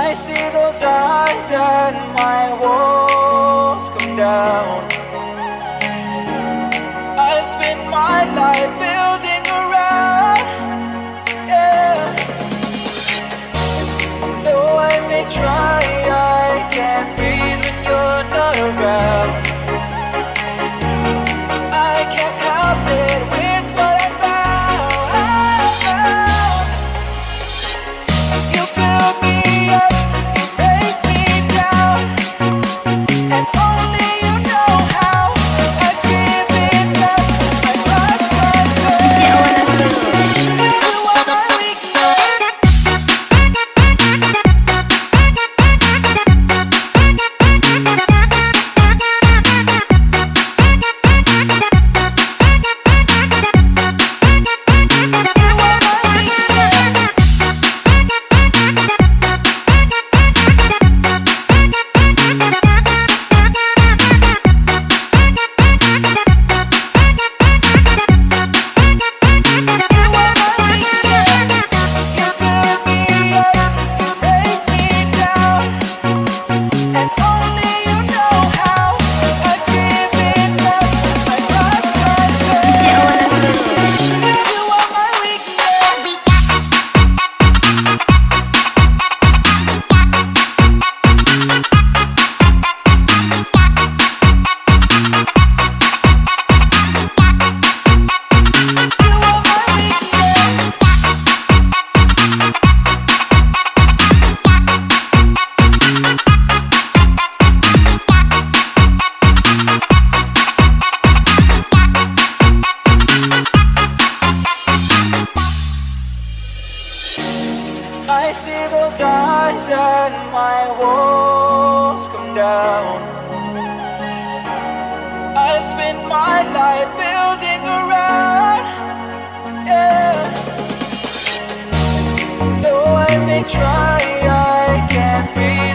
I see those eyes and my walls come down. I spend my life building around, yeah. Though I may try, I can't breathe when you're not around. I can't help it with what I found. You build me up, you break me down, and only you know how. I give it up, I lost myself. You are my weakness. I see those eyes and my walls come down. I spend my life building around, yeah. Though I may try, I can't breathe.